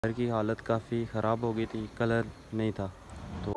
घर की हालत काफ़ी ख़राब हो गई थी, कलर नहीं था। तो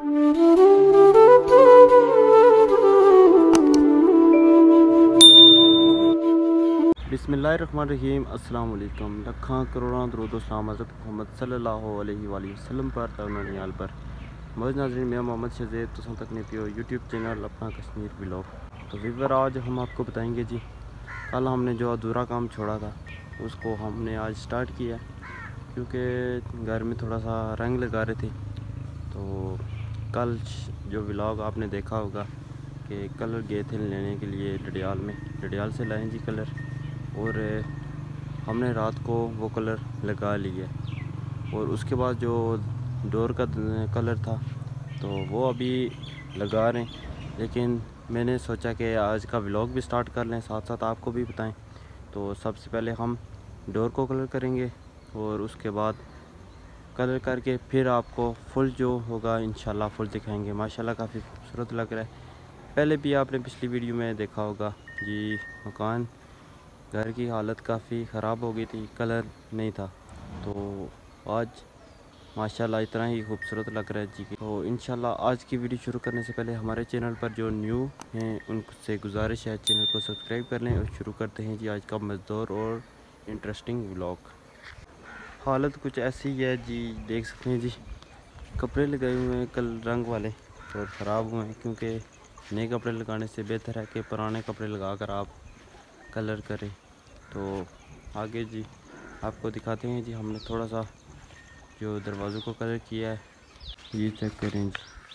बिस्मिल्लाहिर्रहमानिर्रहीम, अस्सलाम वालेकुम। लखां करोड़ां दरूद सलाम हज़रत मोहम्मद सल्लल्लाहु अलैहि वसल्लम पर तवनाल पर मौज नाज़रीन, मैं मोहम्मद शज़ेद तुम तक ने पियो यूट्यूब चैनल अपना कश्मीर व्लॉग। तो व्यूअर, आज हम आपको बताएंगे जी, कल हमने जो अधूरा काम छोड़ा था उसको हमने आज स्टार्ट किया, क्योंकि घर में थोड़ा सा रंग लगा रहे थे। तो कल जो व्लॉग आपने देखा होगा कि कलर गए थे लेने के लिए डडियाल में, डडियाल से लाएँ जी कलर, और हमने रात को वो कलर लगा लिया। और उसके बाद जो डोर का कलर था तो वो अभी लगा रहे हैं, लेकिन मैंने सोचा कि आज का व्लॉग भी स्टार्ट कर लें, साथ साथ आपको भी बताएं। तो सबसे पहले हम डोर को कलर करेंगे और उसके बाद कलर करके फिर आपको फुल जो होगा इंशाल्लाह फुल दिखाएंगे। माशाल्लाह काफ़ी खूबसूरत लग रहा है। पहले भी आपने पिछली वीडियो में देखा होगा जी, मकान घर की हालत काफ़ी ख़राब हो गई थी, कलर नहीं था। तो आज माशाल्लाह इतना ही खूबसूरत लग रहा है जी। तो इंशाल्लाह आज की वीडियो शुरू करने से पहले हमारे चैनल पर जो न्यू हैं उनसे गुजारिश है चैनल को सब्सक्राइब कर लें। और शुरू करते हैं जी आज का मज़ेदार और इंटरेस्टिंग व्लॉग। हालत कुछ ऐसी है जी, देख सकते हैं जी, कपड़े लगाए हुए हैं कल रंग वाले और ख़राब हुए हैं, क्योंकि नए कपड़े लगाने से बेहतर है कि पुराने कपड़े लगा कर आप कलर करें। तो आगे जी आपको दिखाते हैं जी, हमने थोड़ा सा जो दरवाज़ों को कलर किया है, ये चेक करें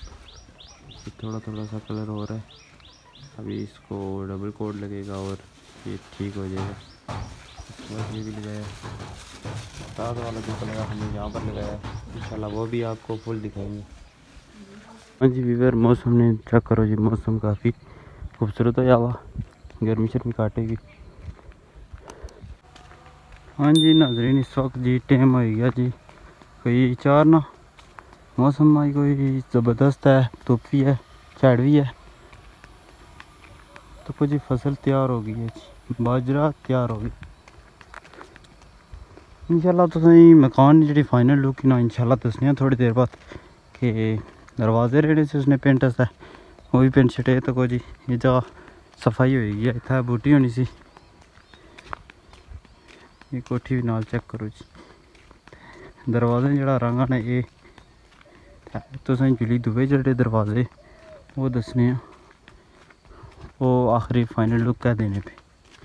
जी, थोड़ा थोड़ा सा कलर हो रहा है। अभी इसको डबल कोड लगेगा और ये ठीक हो जाएगा। बस ये भी लगाया, साथ वाला जो कलर हमने यहाँ पर लगाया इंशाल्लाह वो भी आपको फुल दिखाएंगे। हाँ जी व्यूअर, मौसम ने चेक करो जी, मौसम काफ़ी खूबसूरत हो जावा, गर्मी शर्मी काटेगी। हाँ जी नाज़रीन, इस वक्त जी टाइम हो गया जी कोई 4 ना, मौसम आई कोई ज़बरदस्त है, धुप भी है, झाड़ भी है। तो कुछ फसल तैयार हो गई है जी, बाजरा तैयार हो गई इंशाल्लाह। तो सही मकान जी फाइनल लुक ना इंशाल्लाह दसने थोड़ी देर बाद कि दरवाजे रेड़े से उसने पेंट है वो भी पेंट छटे। तो कोई जी ये जगह सफाई होगी है, इतना बूटी होनी सी। ये कोठी भी नाल चेक करो जी, दरवाजे जड़ा रंग आना ये तो सही जुली दुबे जड़े दरवाजे वो दसने वो आखिरी फाइनल लुक है देने पे।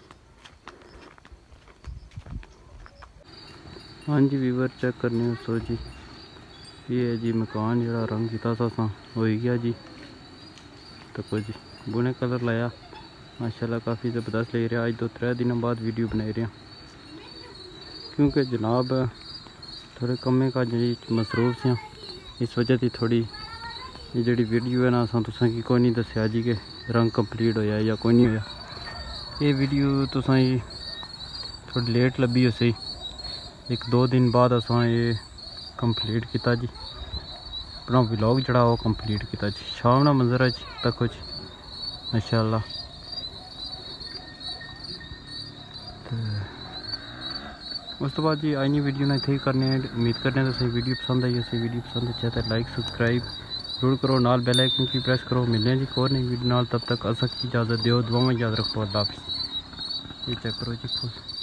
हाँ जी व्यूअर, चेक करने सो जी, ये है जी मकान जड़ा रंग किता सा हो गया जी। तो कोई जी बुने कलर लाया माशाल्लाह, काफ़ी ज़बरदस्त ले रहा। आज 2-3 दिनों बाद वीडियो बना रहे हैं, क्योंकि जनाब थोड़े कम्मे का जी मसरूफ से इस वजह से थोड़ी ये जी वीडियो है ना असा तुसा की कोई नहीं दसिया जी कि रंग कंप्लीट होया या कोई नहीं होया। ये वीडियो तुसा थोड़ी लेट लभी हो सही, 1-2 दिन बाद असा ये कंप्लीट किया जी, अपना व्लॉग जड़ा वो कंप्लीट किया जी। शाम ना मंजर है जी तक कुछ माशाल्लाह। उस तो बाद जी आई नहीं वीडियो ना इतने करने, उम्मीद करने तो सही वीडियो पसंद आई। सही वीडियो पसंद अच्छा तो लाइक सब्सक्राइब जरूर करो, नाल बेल आइकन की प्रेस करो। मिलने जी और नई वीडियो नाल, तब तक असा की इजाज़त दो, दुआ में याद रखो। अल्लाह हाफिज़। ये चेक करो जी फुल